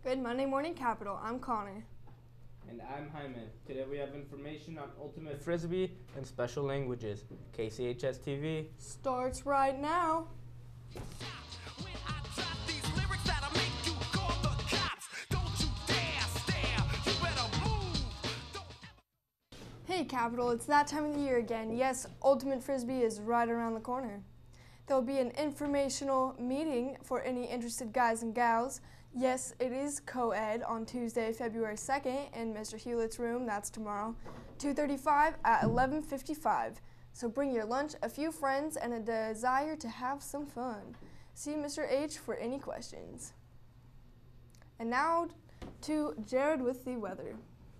Good Monday morning, Capital. I'm Connor. And I'm Jaime. Today we have information on Ultimate Frisbee and Special Languages. KCHS TV starts right now. Hey Capital, it's that time of the year again. Yes, Ultimate Frisbee is right around the corner. There'll be an informational meeting for any interested guys and gals. Yes, it is co-ed on Tuesday, February 2nd in Mr. Hewlett's room. That's tomorrow, 2:35 at 11:55. So bring your lunch, a few friends, and a desire to have some fun. See Mr. H for any questions. And now to Jared with the weather.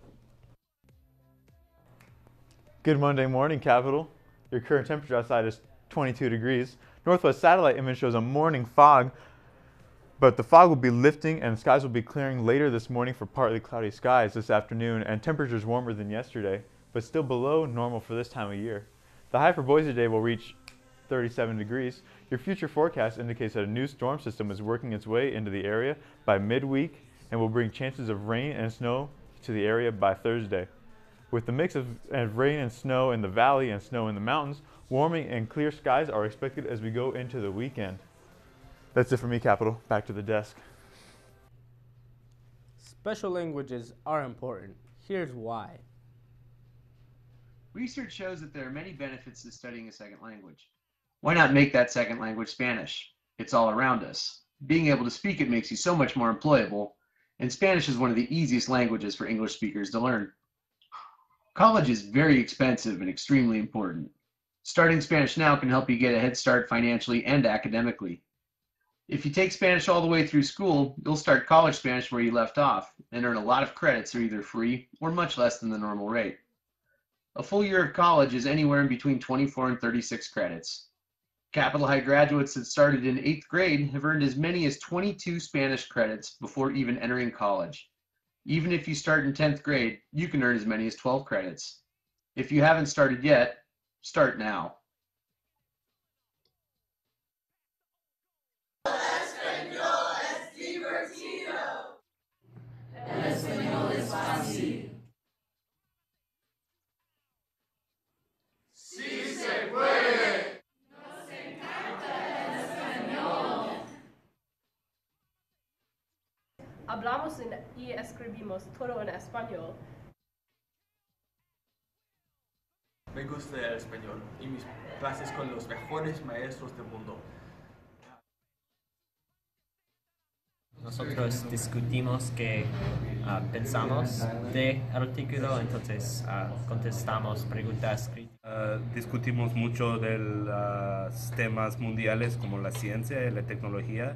Good Monday morning, Capital. Your current temperature outside is 22 degrees. Northwest satellite image shows a morning fog, but the fog will be lifting and skies will be clearing later this morning for partly cloudy skies this afternoon, and temperatures warmer than yesterday, but still below normal for this time of year. The high for Boise today will reach 37 degrees. Your future forecast indicates that a new storm system is working its way into the area by midweek and will bring chances of rain and snow to the area by Thursday. With the mix of rain and snow in the valley and snow in the mountains, warming and clear skies are expected as we go into the weekend. That's it for me, Capital. Back to the desk. Special languages are important. Here's why. Research shows that there are many benefits to studying a second language. Why not make that second language Spanish? It's all around us. Being able to speak it makes you so much more employable, and Spanish is one of the easiest languages for English speakers to learn. College is very expensive and extremely important. Starting Spanish now can help you get a head start financially and academically. If you take Spanish all the way through school, you'll start college Spanish where you left off and earn a lot of credits that are either free or much less than the normal rate. A full year of college is anywhere in between 24 and 36 credits. Capital High graduates that started in 8th grade have earned as many as 22 Spanish credits before even entering college. Even if you start in 10th grade, you can earn as many as 12 credits. If you haven't started yet, start now. Hablamos y escribimos todo en español. Me gusta el español y mis clases con los mejores maestros del mundo. Nosotros discutimos que pensamos de artículo, entonces contestamos preguntas críticas. Discutimos mucho de los temas mundiales como la ciencia y la tecnología.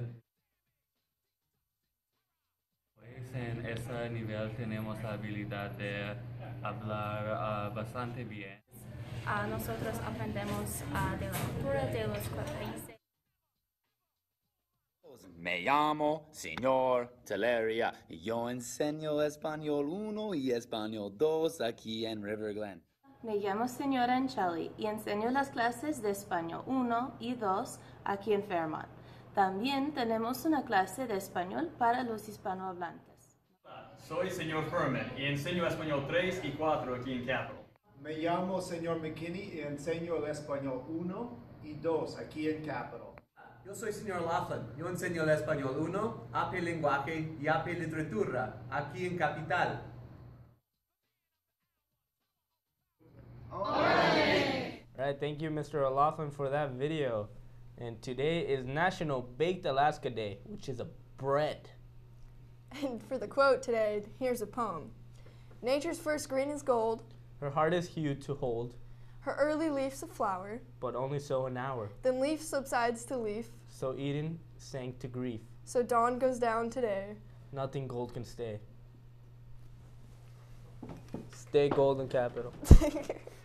Pues en ese nivel tenemos la habilidad de hablar bastante bien. Nosotros aprendemos de la cultura de los países. Me llamo Señor Teleria y yo enseño Español 1 y Español 2 aquí en River Glen. Me llamo Señora Ancheli y enseño las clases de Español 1 y 2 aquí en Fairmont. También tenemos una clase de español para los hispanohablantes. Soy Señor Furman y enseño Español 3 y 4 aquí en Capital. Me llamo Señor McKinney y enseño el Español 1 y 2 aquí en Capital. Yo soy Señor Laughlin. Yo enseño el Español 1, AP Lenguaje y AP Literatura aquí en Capital. Alright, thank you Mr. O'Laughlin for that video. And today is National Baked Alaska Day, which is a bread. And for the quote today, here's a poem. Nature's first green is gold. Her heart is hued to hold. Her early leaf's a flower. But only so an hour. Then leaf subsides to leaf. So Eden sank to grief. So dawn goes down today. Nothing gold can stay. Stay golden, Capital.